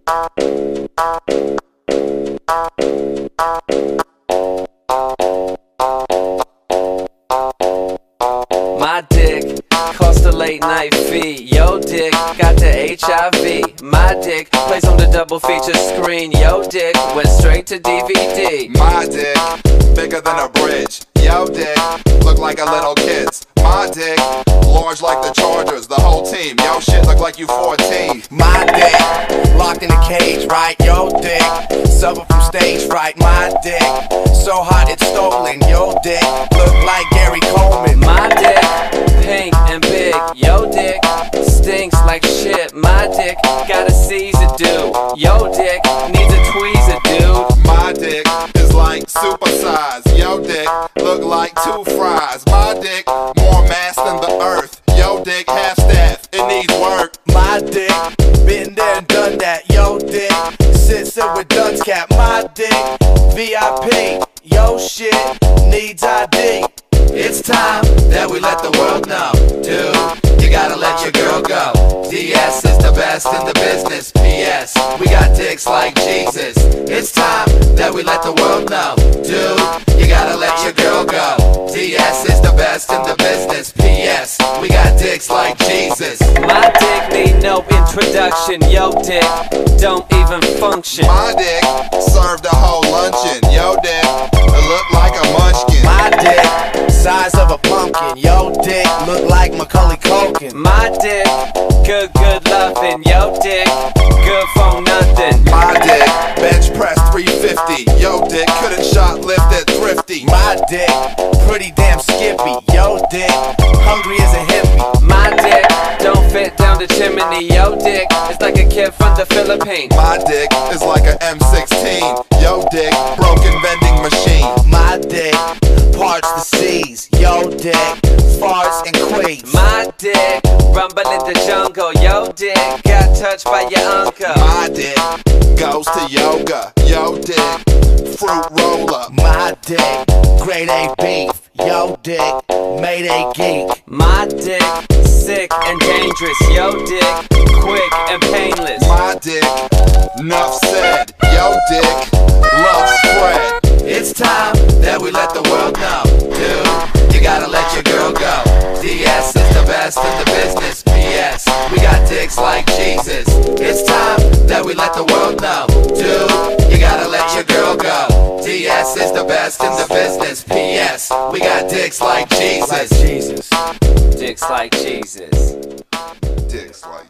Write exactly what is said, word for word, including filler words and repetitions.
My dick cost a late night fee. Yo dick got the H I V. My dick plays on the double feature screen. Yo dick went straight to D V D. My dick bigger than a bridge. Yo dick look like a little kid's. My dick large like the Chargers, the whole team. Yo shit look like you fourteen. My dick locked in a cage, right? Yo dick suffer from stage fright. My dick so hot it's stolen. Yo dick look like Gary Coleman. My dick pink and big. Yo dick stinks like shit. My dick got a Caesar do. Yo dick needs a tweezer, dude. My dick is like supersize. Yo dick look like two fries. My dick more mass than the earth. Yo dick half staff, it needs work. My dick been there and done that. Yo dick sits there with Dunn's cap. My dick V I P. Yo shit needs I D. It's time that we let the world know, dude, you gotta let your girl go. D S is the best in the business. P S we got dicks like Jesus. It's time that we let the world know, dude, you gotta let your girl go. D S is the best in the business. P S we got dicks like Jesus. My dick need no introduction. Yo dick don't even function. My dick served a whole luncheon. Yo dick it look like a munchkin. My dick size of a pumpkin. Yo dick look like Macaulay Culkin. My dick good good loving. Yo dick good for nothing. My dick bench press three fifty. Yo dick couldn't shoplift at Thrifty. My dick pretty damn skippy. Yo dick hungry as a hippie. My dick don't fit down the chimney. Yo dick is like a kid from the Philippines. My dick is like a M sixteen. Yo dick broken vending machine. My dick parts the seas. Yo dick farts and quakes. My dick rumble in the jungle. Yo dick got touched by your uncle. My dick goes to yoga. Yo dick fruit roller. My dick grade A beef. Yo dick made a geek. My dick sick and dangerous. Yo dick quick and painless. My dick nuff said. Yo dick loves spread. It's time that we let the world know, dude, you gotta let your girl go. D S is the best in the business. P S we got dicks like Jesus. It's time that we let the world know, dude, you gotta let your girl go. D S is the best in the business. P S we got dicks like Jesus. Like Jesus. Dicks like Jesus. Dicks like